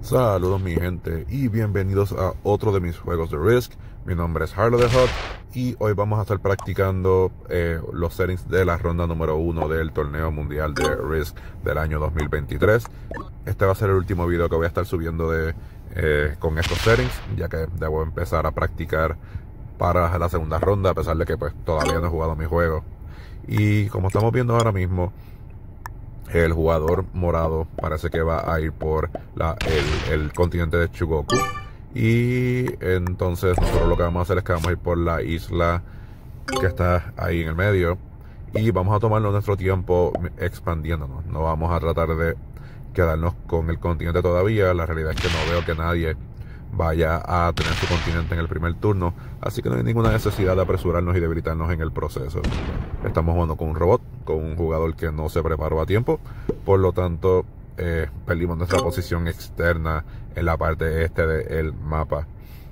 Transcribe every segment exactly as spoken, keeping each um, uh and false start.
Saludos mi gente y bienvenidos a otro de mis juegos de Risk. Mi nombre es Harlow the Hawk y hoy vamos a estar practicando eh, los settings de la ronda número uno del torneo mundial de Risk del año dos mil veintitrés. Este va a ser el último video que voy a estar subiendo de, eh, con estos settings, ya que debo empezar a practicar para la segunda ronda, a pesar de que pues todavía no he jugado mi juego. Y como estamos viendo ahora mismo, el jugador morado parece que va a ir por la, el, el continente de Chugoku. Y entonces nosotros lo que vamos a hacer es que vamos a ir por la isla que está ahí en el medio. Y vamos a tomarnos nuestro tiempo expandiéndonos. No vamos a tratar de quedarnos con el continente todavía. La realidad es que no veo que nadie vaya a tener su continente en el primer turno, así que no hay ninguna necesidad de apresurarnos y debilitarnos en el proceso. Estamos jugando con un robot, con un jugador que no se preparó a tiempo, por lo tanto eh, perdimos nuestra posición externa en la parte este del mapa.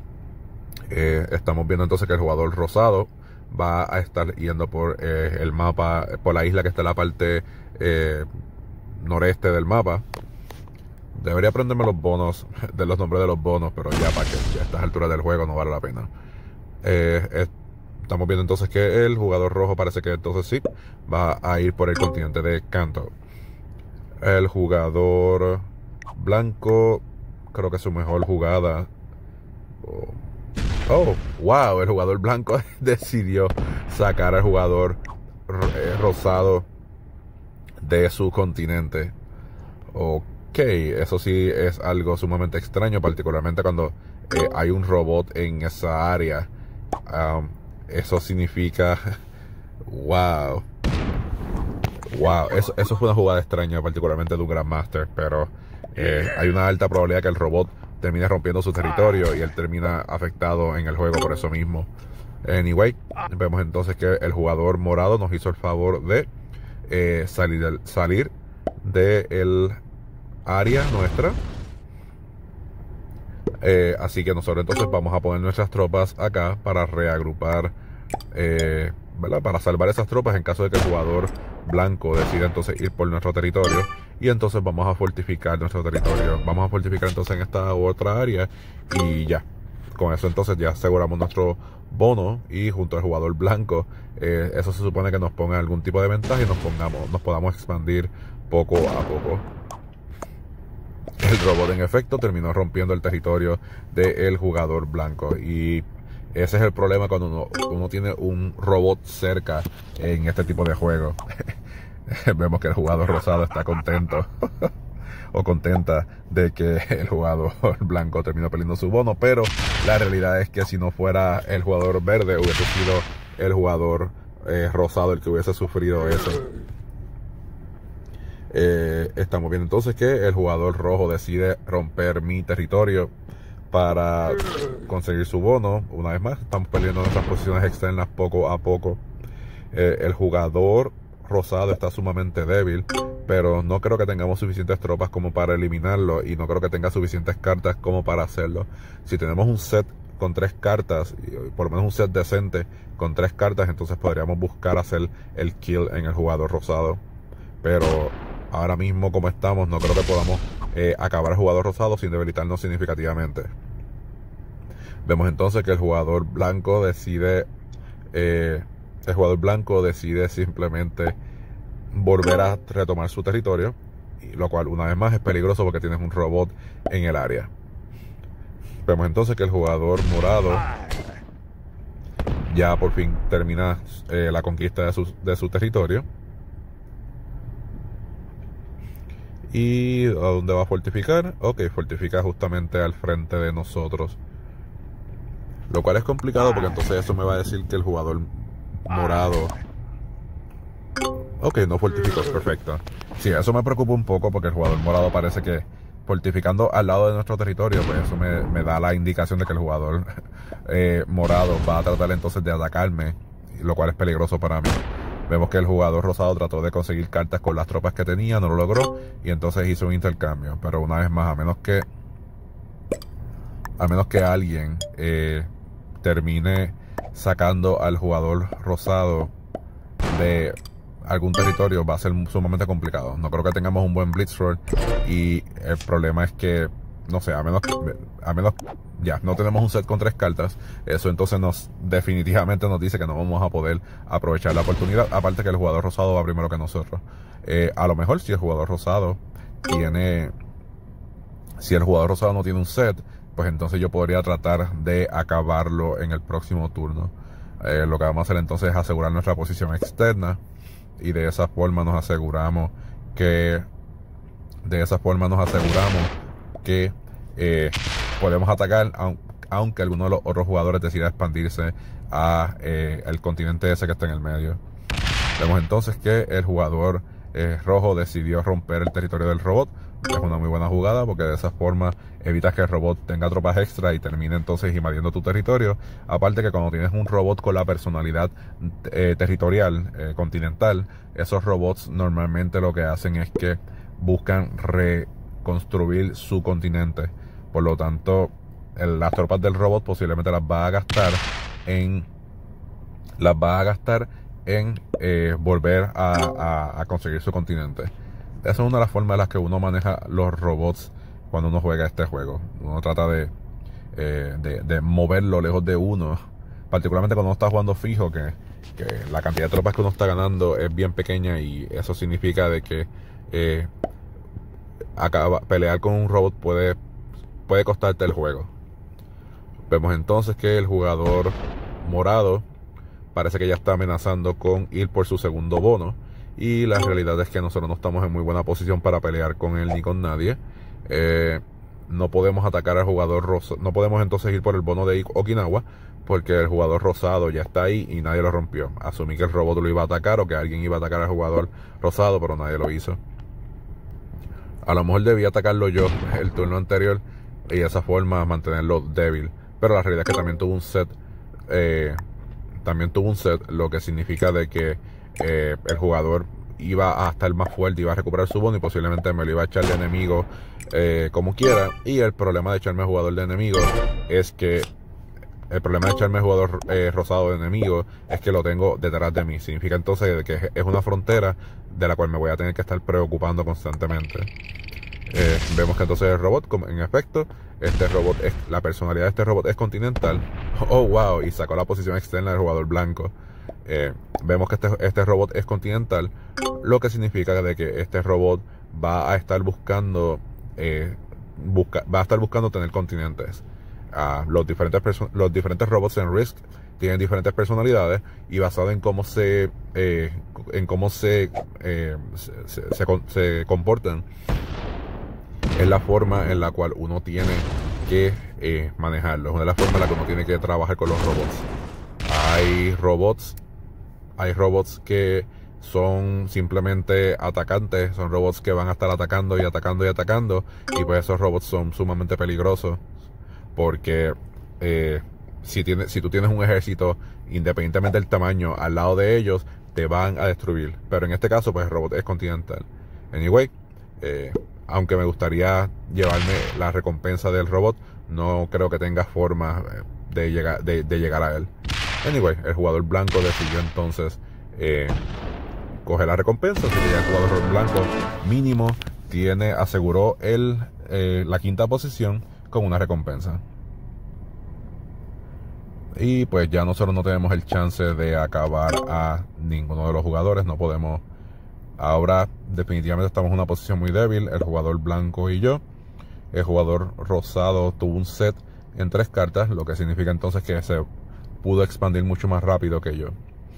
Eh, estamos viendo entonces que el jugador rosado va a estar yendo por eh, el mapa, por la isla que está en la parte eh, noreste del mapa. Debería aprenderme los bonos, de los nombres de los bonos, pero ya para que ya a estas alturas del juego no vale la pena. Eh, eh, estamos viendo entonces que el jugador rojo parece que entonces sí va a ir por el continente de Kanto. El jugador blanco, creo que su mejor jugada. Oh, oh wow, el jugador blanco decidió sacar al jugador eh, rosado de su continente. Ok. Ok, eso sí es algo sumamente extraño, particularmente cuando eh, hay un robot en esa área. Um, eso significa... Wow. Wow, eso, eso fue una jugada extraña, particularmente de un Grandmaster, pero eh, hay una alta probabilidad que el robot termine rompiendo su territorio y él termina afectado en el juego por eso mismo. Anyway, vemos entonces que el jugador morado nos hizo el favor de eh, salir, salir de el área nuestra, eh, así que nosotros entonces vamos a poner nuestras tropas acá para reagrupar, eh, ¿verdad? Para salvar esas tropas en caso de que el jugador blanco decida entonces ir por nuestro territorio, y entonces vamos a fortificar nuestro territorio. Vamos a fortificar entonces en esta otra área y ya, con eso entonces ya aseguramos nuestro bono, y junto al jugador blanco eh, eso se supone que nos ponga algún tipo de ventaja y nos pongamos, nos podamos expandir poco a poco. El robot en efecto terminó rompiendo el territorio del jugador blanco, y ese es el problema cuando uno, uno tiene un robot cerca en este tipo de juego. Vemos que el jugador rosado está contento o contenta de que el jugador blanco terminó perdiendo su bono, pero la realidad es que si no fuera el jugador verde hubiese sido el jugador eh, rosado el que hubiese sufrido eso. Eh, estamos viendo entonces que el jugador rojo decide romper mi territorio para conseguir su bono. Una vez más, estamos perdiendo nuestras posiciones externas poco a poco. Eh, el jugador rosado está sumamente débil, pero no creo que tengamos suficientes tropas como para eliminarlo, y no creo que tenga suficientes cartas como para hacerlo. Si tenemos un set con tres cartas, por lo menos un set decente con tres cartas, entonces podríamos buscar hacer el kill en el jugador rosado. Pero ahora mismo como estamos, no creo que podamos eh, acabar el jugador rosado sin debilitarnos significativamente. Vemos entonces que el jugador blanco decide, eh, el jugador blanco decide simplemente volver a retomar su territorio, y lo cual una vez más es peligroso porque tienes un robot en el área. Vemos entonces que el jugador morado ya por fin termina eh, la conquista de su, de su territorio. ¿Y a dónde va a fortificar? Ok, fortifica justamente al frente de nosotros. Lo cual es complicado porque entonces eso me va a decir que el jugador morado... Ok, no fortificó, perfecto. Sí, eso me preocupa un poco porque el jugador morado parece que fortificando al lado de nuestro territorio, pues eso me, me da la indicación de que el jugador eh, morado va a tratar entonces de atacarme, lo cual es peligroso para mí. Vemos que el jugador rosado trató de conseguir cartas con las tropas que tenía, no lo logró, y entonces hizo un intercambio. Pero una vez más, a menos que a menos que alguien eh, termine sacando al jugador rosado de algún territorio, va a ser sumamente complicado. No creo que tengamos un buen Blitzroll, y el problema es que no sé, a menos que, a menos, ya, no tenemos un set con tres cartas, eso entonces nos, definitivamente nos dice que no vamos a poder aprovechar la oportunidad, aparte que el jugador rosado va primero que nosotros. Eh, a lo mejor si el jugador rosado tiene, si el jugador rosado no tiene un set, pues entonces yo podría tratar de acabarlo en el próximo turno. Eh, lo que vamos a hacer entonces es asegurar nuestra posición externa, y de esa forma nos aseguramos que de esa forma nos aseguramos que eh, podemos atacar, aunque alguno de los otros jugadores decida expandirse a eh, el continente ese que está en el medio. Vemos entonces que el jugador eh, rojo decidió romper el territorio del robot. Es una muy buena jugada, porque de esa forma evitas que el robot tenga tropas extra y termine entonces invadiendo tu territorio. Aparte que cuando tienes un robot con la personalidad eh, territorial, eh, continental, esos robots normalmente lo que hacen es que buscan reconstruir su continente. Por lo tanto, el, las tropas del robot posiblemente las va a gastar en las va a gastar en eh, volver a, a, a conseguir su continente. Esa es una de las formas en las que uno maneja los robots cuando uno juega este juego. Uno trata de, eh, de, de moverlo lejos de uno, particularmente cuando uno está jugando fijo, que, que la cantidad de tropas que uno está ganando es bien pequeña, y eso significa de que eh, acaba, pelear con un robot puede, puede costarte el juego. Vemos entonces que el jugador morado parece que ya está amenazando con ir por su segundo bono, y la realidad es que nosotros no estamos en muy buena posición para pelear con él ni con nadie. Eh, no podemos atacar al jugador rosado, no podemos entonces ir por el bono de Okinawa, porque el jugador rosado ya está ahí y nadie lo rompió. Asumí que el robot lo iba a atacar, o que alguien iba a atacar al jugador rosado, pero nadie lo hizo. A lo mejor debía atacarlo yo el turno anterior, y de esa forma mantenerlo débil, pero la realidad es que también tuvo un set eh, también tuvo un set, lo que significa de que eh, el jugador iba a estar más fuerte, iba a recuperar su bono, y posiblemente me lo iba a echar de enemigo eh, como quiera. Y el problema de echarme jugador de enemigo es que el problema de echarme jugador eh, rosado de enemigo es que lo tengo detrás de mí. Significa entonces que es una frontera de la cual me voy a tener que estar preocupando constantemente. Eh, vemos que entonces el robot, en efecto, este robot es, la personalidad de este robot es continental. Oh wow, y sacó la posición externa del jugador blanco. Eh, vemos que este, este robot es continental, lo que significa de que este robot va a estar buscando eh, busca, va a estar buscando tener continentes. Uh, los diferentes los diferentes robots en Risk tienen diferentes personalidades, y basado en cómo se eh, en cómo se, eh, se, se, se, se comportan, es la forma en la cual uno tiene que eh, manejarlo. Es una de las formas en la que uno tiene que trabajar con los robots. Hay robots, hay robots que son simplemente atacantes, son robots que van a estar atacando y atacando y atacando, y pues esos robots son sumamente peligrosos, porque eh, si, tiene, si tú tienes un ejército, independientemente del tamaño, al lado de ellos, te van a destruir. Pero en este caso, pues el robot es continental. Anyway, eh, aunque me gustaría llevarme la recompensa del robot, no creo que tenga forma de llegar, de, de llegar a él. Anyway, el jugador blanco decidió entonces eh, coger la recompensa. Así que ya el jugador blanco mínimo tiene, aseguró el, eh, la quinta posición con una recompensa. Y pues ya nosotros no tenemos el chance de acabar a ninguno de los jugadores. No podemos. Ahora definitivamente estamos en una posición muy débil, el jugador blanco y yo. El jugador rosado tuvo un set en tres cartas, lo que significa entonces que se pudo expandir mucho más rápido que yo.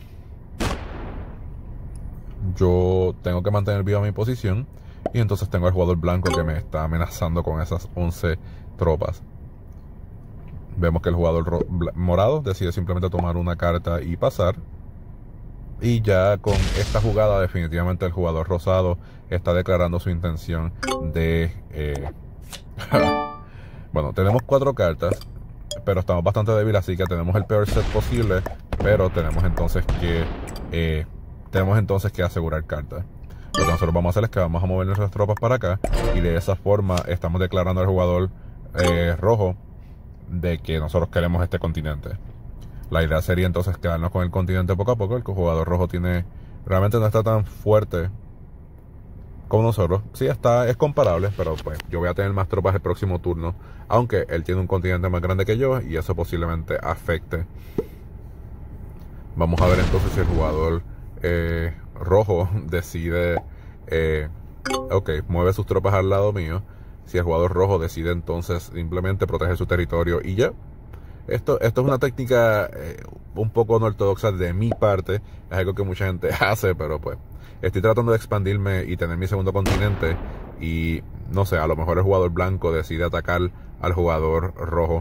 Yo tengo que mantener viva mi posición, y entonces tengo al jugador blanco que me está amenazando con esas once tropas. Vemos que el jugador morado decide simplemente tomar una carta y pasar. Y ya con esta jugada definitivamente el jugador rosado está declarando su intención de... Eh... bueno, tenemos cuatro cartas, pero estamos bastante débiles, así que tenemos el peor set posible, pero tenemos entonces que... Eh, tenemos entonces que asegurar cartas. Lo que nosotros vamos a hacer es que vamos a mover nuestras tropas para acá, y de esa forma estamos declarando al jugador eh, rojo de que nosotros queremos este continente. La idea sería entonces quedarnos con el continente poco a poco. El jugador rojo tiene realmente no está tan fuerte como nosotros. Sí, está, es comparable, pero pues yo voy a tener más tropas el próximo turno, aunque él tiene un continente más grande que yo y eso posiblemente afecte. Vamos a ver entonces si el jugador eh, rojo decide, eh, ok, mueve sus tropas al lado mío. Si el jugador rojo decide entonces simplemente proteger su territorio y ya. Esto, esto es una técnica eh, un poco no ortodoxa de mi parte. Es algo que mucha gente hace, pero pues estoy tratando de expandirme y tener mi segundo continente. Y no sé, a lo mejor el jugador blanco decide atacar al jugador rojo.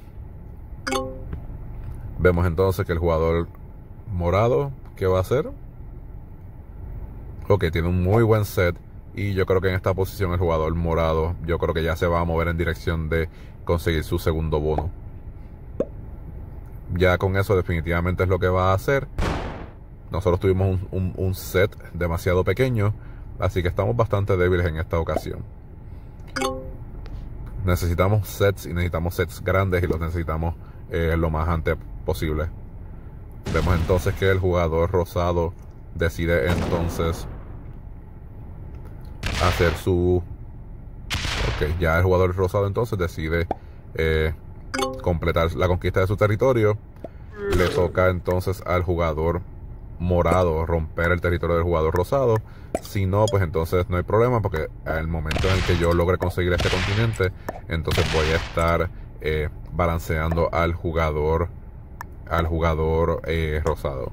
Vemos entonces que el jugador morado, ¿qué va a hacer? Ok, tiene un muy buen set. Y yo creo que en esta posición el jugador morado, yo creo que ya se va a mover en dirección de conseguir su segundo bono. Ya con eso definitivamente es lo que va a hacer. Nosotros tuvimos un, un, un set demasiado pequeño, así que estamos bastante débiles en esta ocasión. Necesitamos sets y necesitamos sets grandes y los necesitamos eh, lo más antes posible. Vemos entonces que el jugador rosado decide entonces hacer su... Ok, ya el jugador rosado entonces decide eh, completar la conquista de su territorio. Le toca entonces al jugador morado romper el territorio del jugador rosado. Si no, pues entonces no hay problema, porque al momento en el que yo logre conseguir este continente, entonces voy a estar eh, balanceando al jugador al jugador eh, rosado.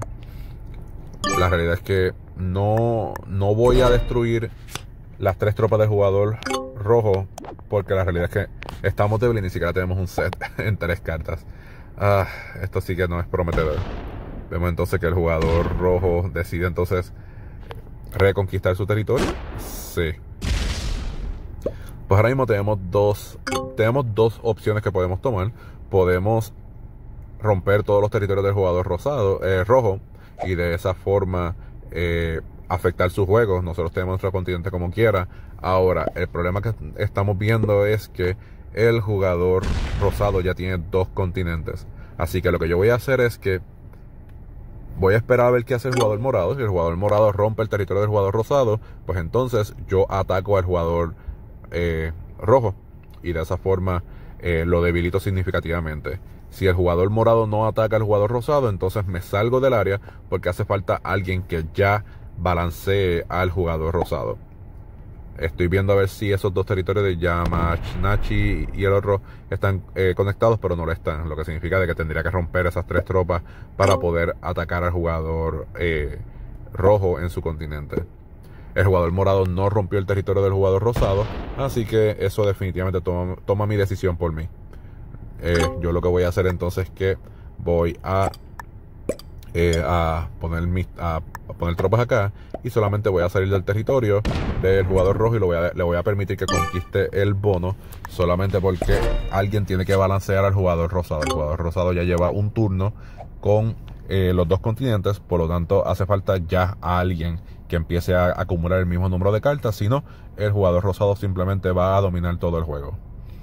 La realidad es que no, no voy a destruir las tres tropas del jugador rojo, porque la realidad es que estamos débiles y ni siquiera tenemos un set en tres cartas. Ah, esto sí que no es prometedor. Vemos entonces que el jugador rojo decide entonces reconquistar su territorio. Sí. Pues ahora mismo tenemos dos, tenemos dos opciones que podemos tomar. Podemos romper todos los territorios del jugador rosado, eh, rojo, y de esa forma eh, afectar su juego. Nosotros tenemos nuestro continente como quiera. Ahora, el problema que estamos viendo es que el jugador rosado ya tiene dos continentes. Así que lo que yo voy a hacer es que voy a esperar a ver qué hace el jugador morado. Si el jugador morado rompe el territorio del jugador rosado, pues entonces yo ataco al jugador eh, rojo. Y de esa forma eh, lo debilito significativamente. Si el jugador morado no ataca al jugador rosado, entonces me salgo del área, porque hace falta alguien que ya balancee al jugador rosado. Estoy viendo a ver si esos dos territorios de Yamanashi y el otro están eh, conectados, pero no lo están. Lo que significa de que tendría que romper esas tres tropas para poder atacar al jugador eh, rojo en su continente. El jugador morado no rompió el territorio del jugador rosado, así que eso definitivamente toma, toma mi decisión por mí. Eh, yo lo que voy a hacer entonces es que voy a, eh, a, poner mis, a, a poner tropas acá, y solamente voy a salir del territorio del jugador rojo y lo voy a, le voy a permitir que conquiste el bono, solamente porque alguien tiene que balancear al jugador rosado. El jugador rosado ya lleva un turno con eh, los dos continentes, por lo tanto hace falta ya a alguien que empiece a acumular el mismo número de cartas. Si no, el jugador rosado simplemente va a dominar todo el juego.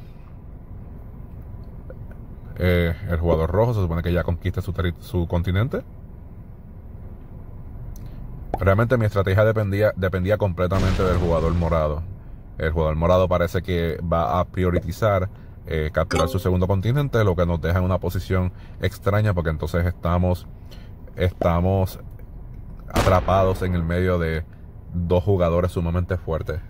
Eh, el jugador rojo se supone que ya conquista su, su continente. Realmente mi estrategia dependía, dependía completamente del jugador morado. El jugador morado parece que va a priorizar eh, capturar su segundo continente, lo que nos deja en una posición extraña, porque entonces estamos, estamos atrapados en el medio de dos jugadores sumamente fuertes.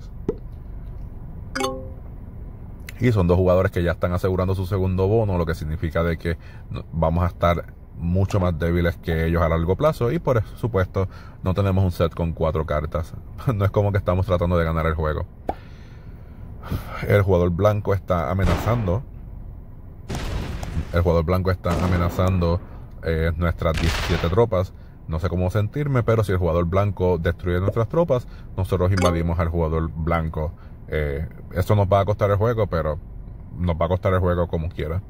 Y son dos jugadores que ya están asegurando su segundo bono, lo que significa de que vamos a estar mucho más débiles que ellos a largo plazo. Y por supuesto no tenemos un set con cuatro cartas. No es como que estamos tratando de ganar el juego. El jugador blanco está amenazando. El jugador blanco está amenazando eh, nuestras diecisiete tropas. No sé cómo sentirme, pero si el jugador blanco destruye nuestras tropas, nosotros invadimos al jugador blanco. Eh, esto nos va a costar el juego, pero nos va a costar el juego como quiera.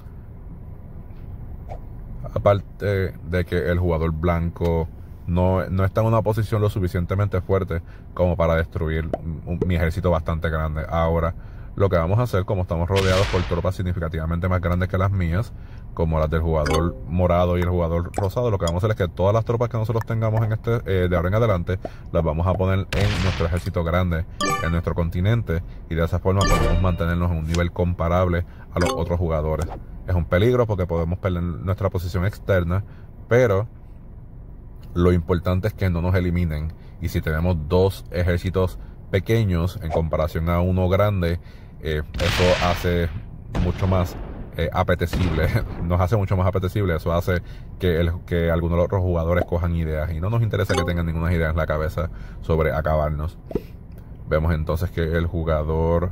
Aparte de que el jugador blanco no, no está en una posición lo suficientemente fuerte como para destruir un, un, mi ejército bastante grande. Ahora, lo que vamos a hacer, como estamos rodeados por tropas significativamente más grandes que las mías, como las del jugador morado y el jugador rosado, lo que vamos a hacer es que todas las tropas que nosotros tengamos en este eh, de ahora en adelante, las vamos a poner en nuestro ejército grande, en nuestro continente, y de esa forma podemos mantenernos en un nivel comparable a los otros jugadores. Es un peligro porque podemos perder nuestra posición externa, pero lo importante es que no nos eliminen. Y si tenemos dos ejércitos pequeños en comparación a uno grande, eh, eso hace mucho más eh, apetecible, nos hace mucho más apetecible. Eso hace que, el, que algunos de los otros jugadores cojan ideas, y no nos interesa que tengan ninguna idea en la cabeza sobre acabarnos. Vemos entonces que el jugador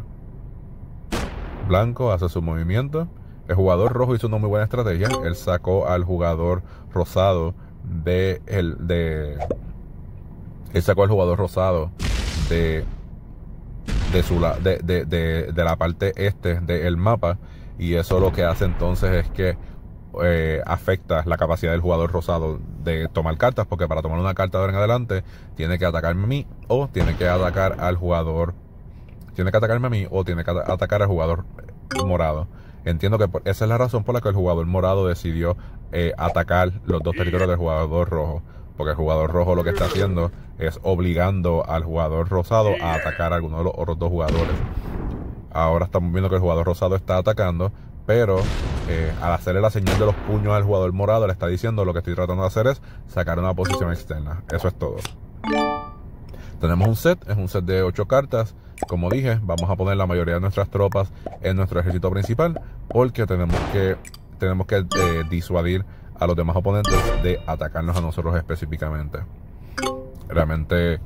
blanco hace su movimiento. El jugador rojo hizo una muy buena estrategia. Él sacó al jugador rosado de el de él sacó al jugador rosado de de su de, de, de, de la parte este del mapa, y eso lo que hace entonces es que eh, afecta la capacidad del jugador rosado de tomar cartas, porque para tomar una carta de ahora en adelante tiene que atacarme a mí o tiene que atacar al jugador tiene que atacarme a mí o tiene que atacar al jugador morado. Entiendo que esa es la razón por la que el jugador morado decidió eh, atacar los dos territorios del jugador rojo, porque el jugador rojo lo que está haciendo es obligando al jugador rosado a atacar a alguno de los otros dos jugadores. Ahora estamos viendo que el jugador rosado está atacando, pero eh, al hacerle la señal de los puños al jugador morado, le está diciendo: lo que estoy tratando de hacer es sacar una posición externa. Eso es todo. Tenemos un set, es un set de ocho cartas. Como dije, vamos a poner la mayoría de nuestras tropas en nuestro ejército principal, porque tenemos que tenemos que eh, disuadir a los demás oponentes de atacarnos a nosotros específicamente. Realmente,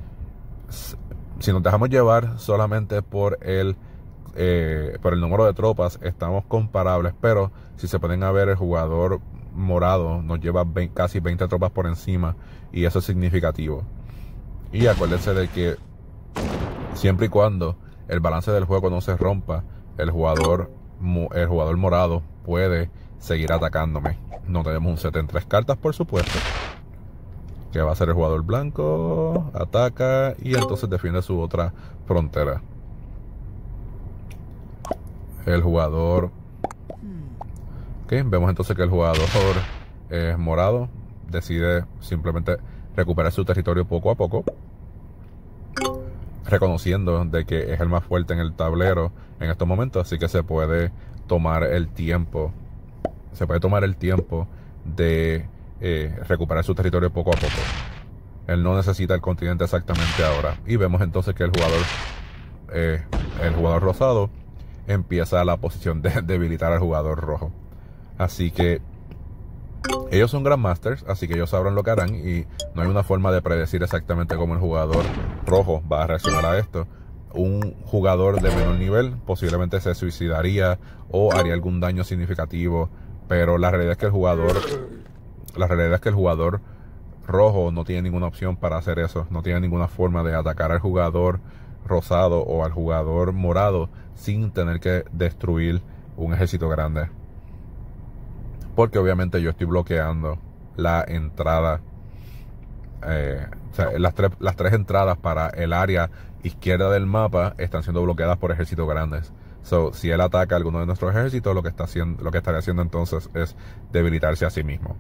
si nos dejamos llevar solamente por el eh, por el número de tropas, estamos comparables, pero si se pueden ver, el jugador morado nos lleva veinte, casi veinte tropas por encima, y eso es significativo. Y acuérdense de que siempre y cuando el balance del juego no se rompa, el jugador el jugador morado puede seguir atacándome. No tenemos un set en tres cartas, por supuesto, que va a ser el jugador blanco, ataca y entonces defiende su otra frontera. El jugador ok, vemos entonces que el jugador eh, morado decide simplemente recuperar su territorio poco a poco, reconociendo de que es el más fuerte en el tablero en estos momentos, así que se puede tomar el tiempo se puede tomar el tiempo de eh, recuperar su territorio poco a poco. Él no necesita el continente exactamente ahora. Y vemos entonces que el jugador eh, el jugador rosado empieza la posición de debilitar al jugador rojo. Así que ellos son Grandmasters, así que ellos sabrán lo que harán, y no hay una forma de predecir exactamente cómo el jugador rojo va a reaccionar a esto. Un jugador de menor nivel posiblemente se suicidaría o haría algún daño significativo, pero la realidad es que el jugador la realidad es que el jugador rojo no tiene ninguna opción para hacer eso. No tiene ninguna forma de atacar al jugador rosado o al jugador morado sin tener que destruir un ejército grande, porque obviamente yo estoy bloqueando la entrada eh, o sea, las, tres, las tres entradas para el área izquierda del mapa están siendo bloqueadas por ejércitos grandes. So, si él ataca a alguno de nuestros ejércitos, lo que está haciendo, lo que estaría haciendo entonces es debilitarse a sí mismo.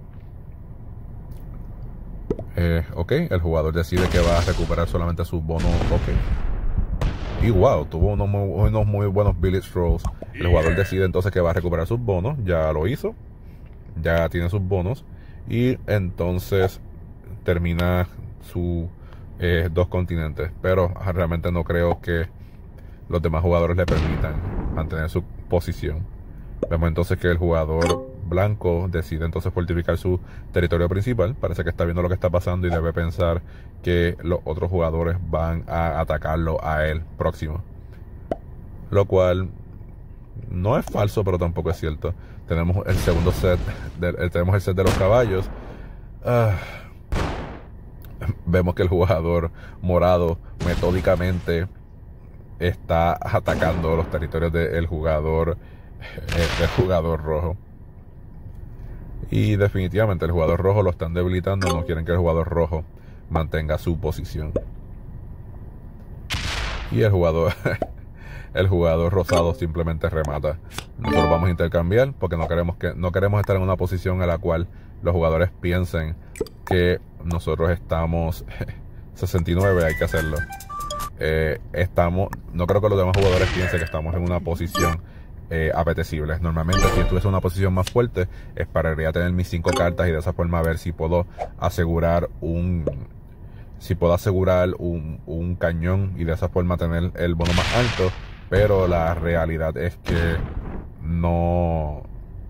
Eh, ok, el jugador decide que va a recuperar solamente sus bonos. Ok. Y wow, tuvo unos muy, unos muy buenos village rolls. El jugador decide entonces que va a recuperar sus bonos. Ya lo hizo. Ya tiene sus bonos. Y entonces termina sus eh, dos continentes. Pero realmente no creo que los demás jugadores le permitan mantener su posición. Vemos entonces que el jugador blanco decide entonces fortificar su territorio principal. Parece que está viendo lo que está pasando y debe pensar que los otros jugadores van a atacarlo a él próximo. Lo cual no es falso, pero tampoco es cierto. Tenemos el segundo set, de, tenemos el set de los caballos. Uh, vemos que el jugador morado metódicamente está atacando los territorios del jugador del jugador rojo, y definitivamente el jugador rojo lo están debilitando. No quieren que el jugador rojo mantenga su posición. Y el jugador el jugador rosado simplemente remata. Nosotros vamos a intercambiar porque no queremos, que, no queremos estar en una posición en la cual los jugadores piensen que nosotros estamos sesenta y nueve, hay que hacerlo. Eh, estamos, no creo que los demás jugadores piensen que estamos en una posición eh, apetecible. Normalmente, si estuviese en una posición más fuerte, esperaría tener mis cinco cartas y de esa forma ver si puedo asegurar un si puedo asegurar un, un cañón y de esa forma tener el bono más alto. Pero la realidad es que no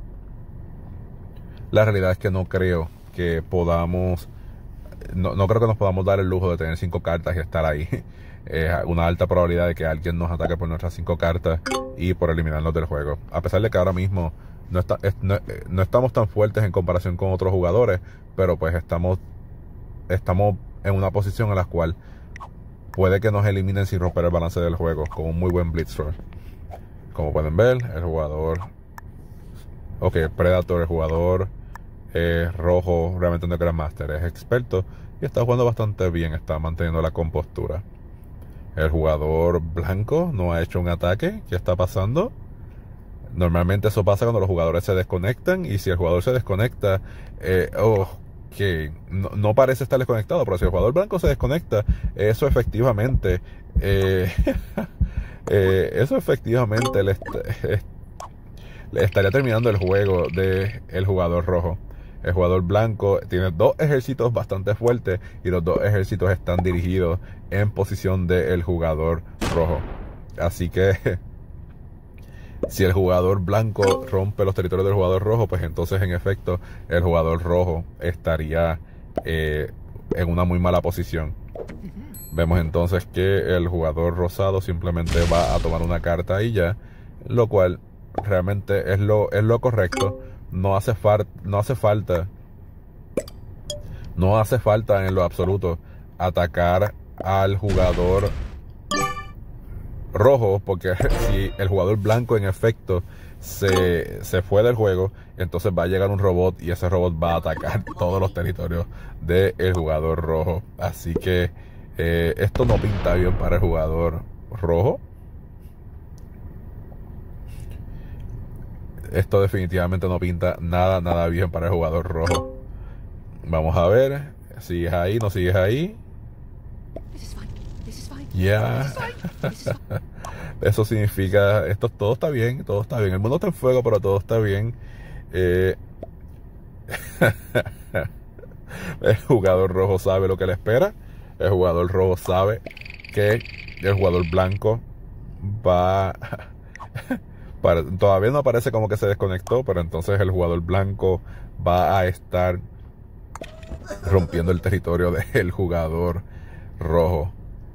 la realidad es que no creo que podamos No, no creo que nos podamos dar el lujo de tener cinco cartas y estar ahí. Es una alta probabilidad de que alguien nos ataque por nuestras cinco cartas y por eliminarnos del juego. A pesar de que ahora mismo no, está, no, no estamos tan fuertes en comparación con otros jugadores, pero pues estamos, estamos en una posición en la cual puede que nos eliminen sin romper el balance del juego, con un muy buen blitz throw. Como pueden ver, el jugador... Ok, Predator, el jugador... Eh, rojo, realmente no es Grandmaster, es experto y está jugando bastante bien, está manteniendo la compostura. El jugador blanco no ha hecho un ataque. ¿Qué está pasando? Normalmente eso pasa cuando los jugadores se desconectan, y si el jugador se desconecta, eh, oh, que no, no parece estar desconectado, pero si el jugador blanco se desconecta, eso efectivamente eh, eh, eso efectivamente le, est le estaría terminando el juego del jugador rojo. El jugador blanco tiene dos ejércitos bastante fuertes y los dos ejércitos están dirigidos en posición del jugador rojo. Así que si el jugador blanco rompe los territorios del jugador rojo, pues entonces en efecto el jugador rojo estaría eh, en una muy mala posición. Vemos entonces que el jugador rosado simplemente va a tomar una carta y ya, lo cual realmente es lo, es lo correcto. No hace, far, no hace falta, no hace falta en lo absoluto atacar al jugador rojo, porque si el jugador blanco en efecto se, se fue del juego, entonces va a llegar un robot y ese robot va a atacar todos los territorios del jugador rojo. Así que eh, esto no pinta bien para el jugador rojo. Esto definitivamente no pinta nada, nada bien para el jugador rojo. Vamos a ver. ¿Sigues ahí? ¿No sigues ahí? Ya. Yeah. Eso significa... Esto todo está bien, todo está bien. El mundo está en fuego, pero todo está bien. Eh... El jugador rojo sabe lo que le espera. El jugador rojo sabe que el jugador blanco va... Para, todavía no parece como que se desconectó, pero entonces el jugador blanco va a estar rompiendo el territorio del jugador rojo.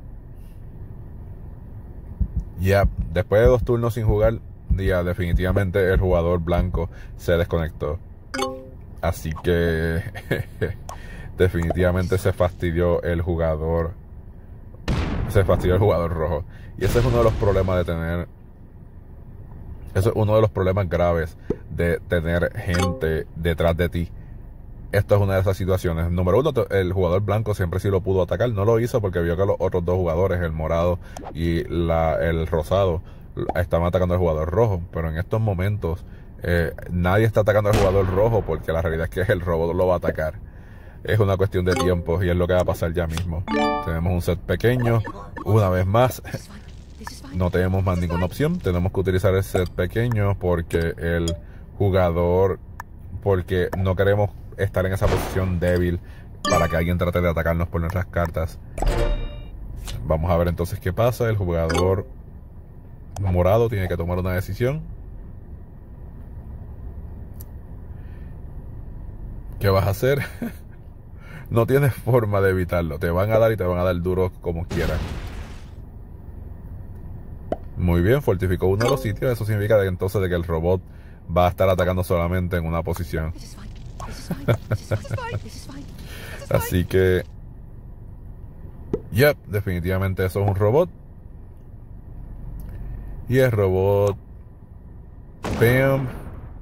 Ya, después de dos turnos sin jugar, ya definitivamente el jugador blanco se desconectó. Así que definitivamente se fastidió el jugador. Se fastidió el jugador rojo. Y ese es uno de los problemas de tener... Eso es uno de los problemas graves de tener gente detrás de ti. Esto es una de esas situaciones. Número uno, el jugador blanco siempre sí lo pudo atacar. No lo hizo porque vio que los otros dos jugadores, el morado y la, el rosado, estaban atacando al jugador rojo. Pero en estos momentos eh, nadie está atacando al jugador rojo porque la realidad es que el robot lo va a atacar. Es una cuestión de tiempo y es lo que va a pasar ya mismo. Tenemos un set pequeño. Una vez más... No tenemos más ninguna opción. Tenemos que utilizar el set pequeño porque el jugador... Porque no queremos estar en esa posición débil para que alguien trate de atacarnos por nuestras cartas. Vamos a ver entonces qué pasa. El jugador morado tiene que tomar una decisión. ¿Qué vas a hacer? No tienes forma de evitarlo. Te van a dar y te van a dar duro como quieran. Muy bien, fortificó uno de los sitios. Eso significa que entonces de que el robot va a estar atacando solamente en una posición. Así que... Yep, definitivamente eso es un robot. Y el robot... Bam.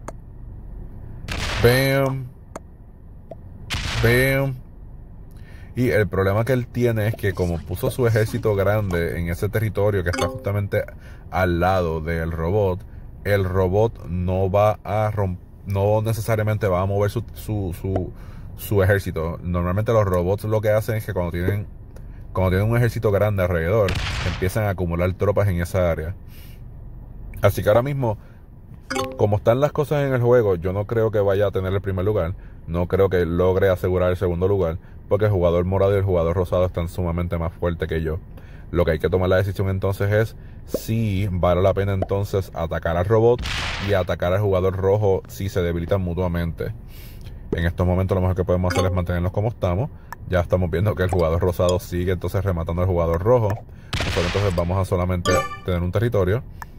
Bam. Bam. Y el problema que él tiene es que como puso su ejército grande en ese territorio que está justamente al lado del robot, el robot no va a romper, no necesariamente va a mover su, su, su, su ejército. Normalmente los robots lo que hacen es que cuando tienen, cuando tienen un ejército grande alrededor, empiezan a acumular tropas en esa área. Así que ahora mismo, como están las cosas en el juego, yo no creo que vaya a tener el primer lugar. No creo que logre asegurar el segundo lugar, porque el jugador morado y el jugador rosado están sumamente más fuertes que yo. Lo que hay que tomar la decisión entonces es si vale la pena entonces atacar al robot y atacar al jugador rojo si se debilitan mutuamente. En estos momentos lo mejor que podemos hacer es mantenernos como estamos. Ya estamos viendo que el jugador rosado sigue entonces rematando al jugador rojo. Nosotros entonces vamos a solamente tener un territorio.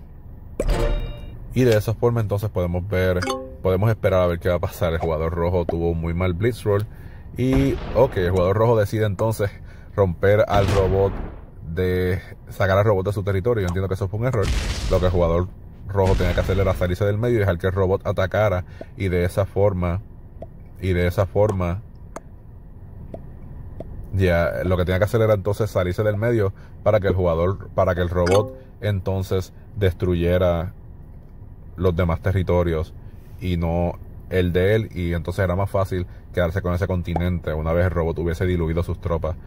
Y de esa forma entonces podemos ver, podemos esperar a ver qué va a pasar. El jugador rojo tuvo un muy mal blitz roll. Y ok, el jugador rojo decide entonces romper al robot, de sacar al robot de su territorio. Yo entiendo que eso fue un error. Lo que el jugador rojo tenía que hacer era salirse del medio y dejar que el robot atacara. Y de esa forma, y de esa forma, ya lo que tenía que hacer era entonces salirse del medio para que el jugador, para que el robot entonces destruyera los demás territorios y no el de él, y entonces era más fácil quedarse con ese continente una vez el robot hubiese diluido sus tropas.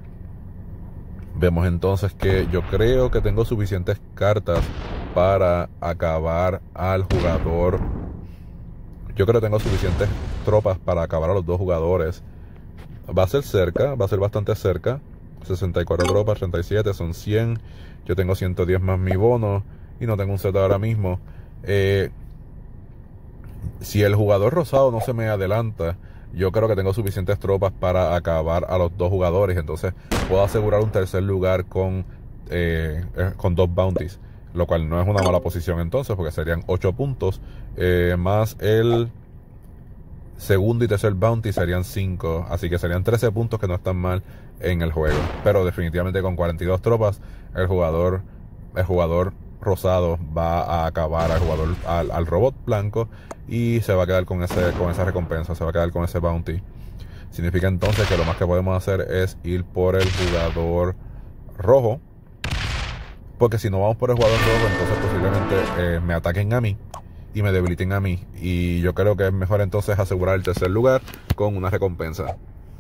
Vemos entonces que yo creo que tengo suficientes cartas para acabar al jugador. Yo creo que tengo suficientes tropas para acabar a los dos jugadores. Va a ser cerca, va a ser bastante cerca. sesenta y cuatro tropas, treinta y siete, son cien. Yo tengo ciento diez más mi bono y no tengo un Z ahora mismo. Eh, si el jugador rosado no se me adelanta, yo creo que tengo suficientes tropas para acabar a los dos jugadores. Entonces puedo asegurar un tercer lugar con, eh, con dos bounties, lo cual no es una mala posición entonces, porque serían ocho puntos, eh, más el segundo y tercer bounty serían cinco, así que serían trece puntos, que no están mal en el juego. Pero definitivamente con cuarenta y dos tropas el jugador el jugador rosado va a acabar al jugador al, al robot blanco y se va a quedar con ese con esa recompensa, se va a quedar con ese bounty. Significa entonces que lo más que podemos hacer es ir por el jugador rojo, porque si no vamos por el jugador rojo, entonces posiblemente eh, me ataquen a mí y me debiliten a mí, y yo creo que es mejor entonces asegurar el tercer lugar con una recompensa.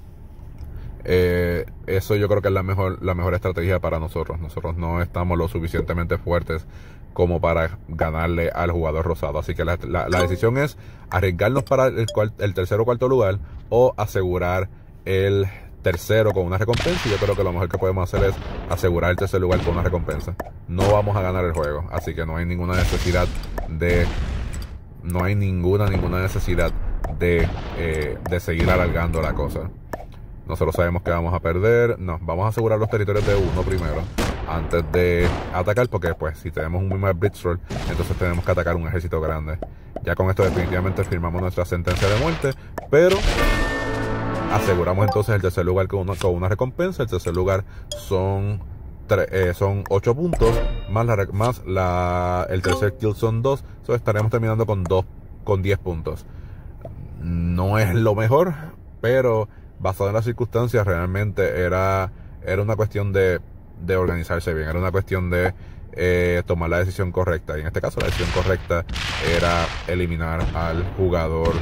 Eh, eso yo creo que es la mejor, la mejor estrategia para nosotros. Nosotros no estamos lo suficientemente fuertes como para ganarle al jugador rosado, así que la, la, la decisión es arriesgarnos para el, el tercer o cuarto lugar o asegurar el tercero con una recompensa. Y yo creo que lo mejor que podemos hacer es asegurar el tercer lugar con una recompensa. No vamos a ganar el juego, así que no hay ninguna necesidad de no hay ninguna ninguna necesidad de, eh, de seguir alargando la cosa. Nosotros sabemos que vamos a perder. No, vamos a asegurar los territorios de uno primero antes de atacar, porque pues si tenemos un muy mal blitz roll, entonces tenemos que atacar un ejército grande. Ya con esto definitivamente firmamos nuestra sentencia de muerte, pero aseguramos entonces el tercer lugar con una, con una recompensa. El tercer lugar son eh, son ocho puntos, más la más la el tercer kill son dos, entonces estaremos terminando con dos con diez puntos. No es lo mejor, pero basado en las circunstancias realmente era era una cuestión de, de organizarse bien, era una cuestión de eh, tomar la decisión correcta, y en este caso la decisión correcta era eliminar al jugador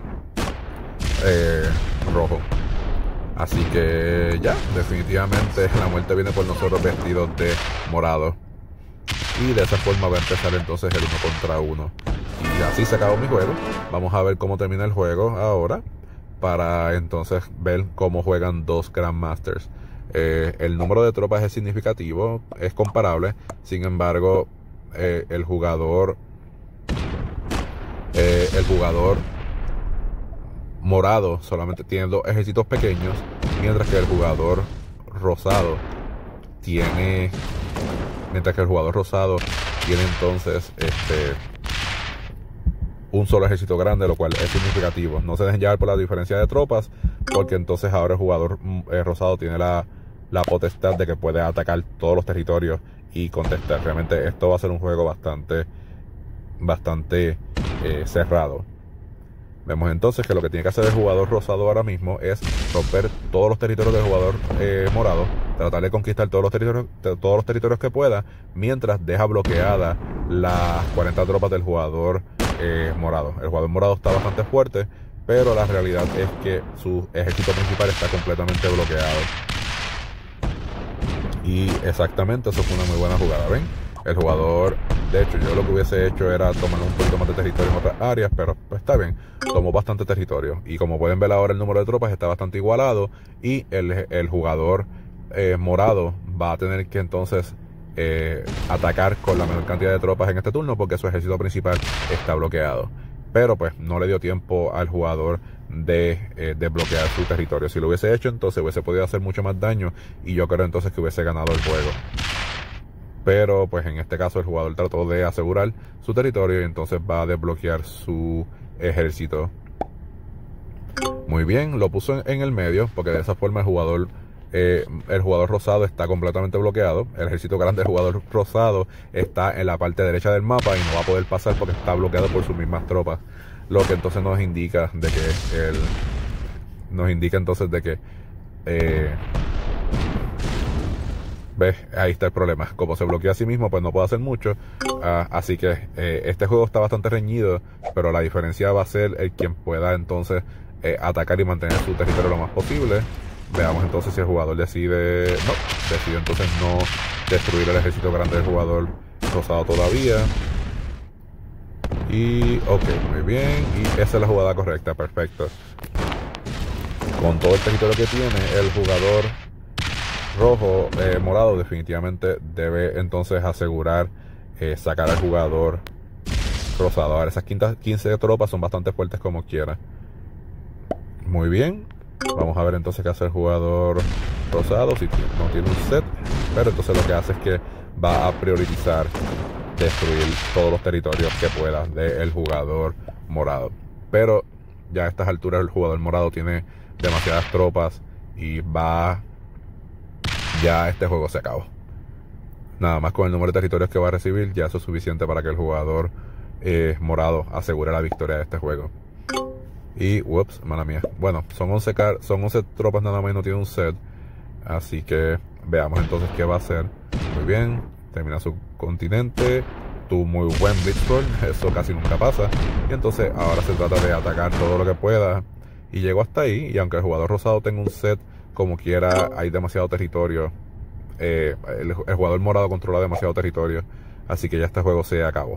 eh, rojo. Así que ya, definitivamente la muerte viene por nosotros vestidos de morado. Y de esa forma va a empezar entonces el uno contra uno. Y así se acabó mi juego. Vamos a ver cómo termina el juego ahora, para entonces ver cómo juegan dos Grandmasters. Eh, el número de tropas es significativo, es comparable. Sin embargo, eh, el jugador eh, el jugador morado solamente tiene dos ejércitos pequeños, mientras que el jugador rosado tiene mientras que el jugador rosado tiene entonces este un solo ejército grande, lo cual es significativo. No se dejen llevar por la diferencia de tropas, porque entonces ahora el jugador eh, rosado tiene la, la potestad de que puede atacar todos los territorios y contestar. Realmente esto va a ser un juego bastante bastante eh, cerrado. Vemos entonces que lo que tiene que hacer el jugador rosado ahora mismo es romper todos los territorios del jugador eh, morado, tratar de conquistar todos los territorios, todos los territorios que pueda, mientras deja bloqueada las cuarenta tropas del jugador eh, morado. El jugador morado está bastante fuerte, pero la realidad es que su ejército principal está completamente bloqueado. Y exactamente, eso fue una muy buena jugada, ¿ven? El jugador, de hecho, yo lo que hubiese hecho era tomar un poquito más de territorio en otras áreas, pero pues está bien, tomó bastante territorio. Y como pueden ver ahora, el número de tropas está bastante igualado y el, el jugador eh, morado va a tener que entonces eh, atacar con la menor cantidad de tropas en este turno porque su ejército principal está bloqueado. Pero pues no le dio tiempo al jugador de eh, desbloquear su territorio. Si lo hubiese hecho, entonces hubiese podido hacer mucho más daño y yo creo entonces que hubiese ganado el juego. Pero pues en este caso el jugador trató de asegurar su territorio y entonces va a desbloquear su ejército. Muy bien, lo puso en, en el medio porque de esa forma el jugador eh, el jugador rosado está completamente bloqueado. El ejército grande del jugador rosado está en la parte derecha del mapa y no va a poder pasar porque está bloqueado por sus mismas tropas. Lo que entonces nos indica de que el, nos indica entonces de que eh, ¿ves? Ahí está el problema. Como se bloquea a sí mismo, pues no puede hacer mucho. Uh, así que eh, este juego está bastante reñido, pero la diferencia va a ser el quien pueda entonces eh, atacar y mantener su territorio lo más posible. Veamos entonces si el jugador decide... No, decide entonces no destruir el ejército grande del jugador rosado todavía. Y ok, muy bien. Y esa es la jugada correcta, perfecto. Con todo el territorio que tiene, el jugador rojo, eh, morado definitivamente debe entonces asegurar eh, sacar al jugador rosado. Ahora esas quince tropas son bastante fuertes como quiera. Muy bien, vamos a ver entonces qué hace el jugador rosado, si no tiene un set, pero entonces lo que hace es que va a priorizar destruir todos los territorios que pueda del jugador morado. Pero ya a estas alturas el jugador morado tiene demasiadas tropas y va... Ya este juego se acabó. Nada más con el número de territorios que va a recibir, ya eso es suficiente para que el jugador eh, morado asegure la victoria de este juego. Y, ups, mala mía. Bueno, son once, son once tropas nada más y no tiene un set. Así que veamos entonces qué va a hacer. Muy bien, termina su continente. Tuvo muy buen Blitzcrank, eso casi nunca pasa. Y entonces ahora se trata de atacar todo lo que pueda. Y llegó hasta ahí, y aunque el jugador rosado tenga un set, como quiera, hay demasiado territorio. Eh, el, el jugador morado controla demasiado territorio. Así que ya este juego se acabó.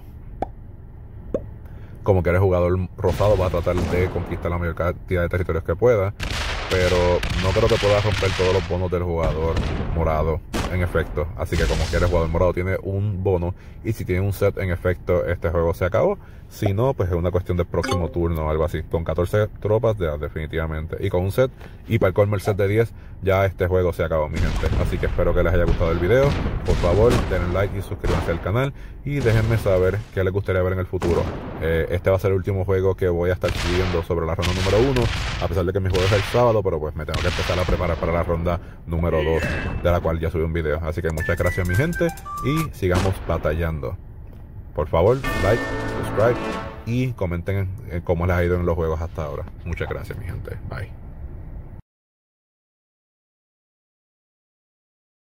Como quiera, el jugador rosado va a tratar de conquistar la mayor cantidad de territorios que pueda. Pero no creo que pueda romper todos los bonos del jugador morado, en efecto. Así que como quiera, el jugador morado tiene un bono. Y si tiene un set, en efecto, este juego se acabó. Si no, pues es una cuestión del próximo turno o algo así. Con catorce tropas, ya, definitivamente. Y con un set, y para el colmo el set de diez, ya este juego se acabó, mi gente. Así que espero que les haya gustado el video. Por favor, denle like y suscríbanse al canal. Y déjenme saber qué les gustaría ver en el futuro. Eh, este va a ser el último juego que voy a estar subiendo sobre la ronda número uno. A pesar de que mi juego es el sábado, pero pues me tengo que empezar a preparar para la ronda número dos, de la cual ya subí un video. Así que muchas gracias, mi gente. Y sigamos batallando. Por favor, like, subscribe y comenten cómo les ha ido en los juegos hasta ahora. Muchas gracias, mi gente. Bye.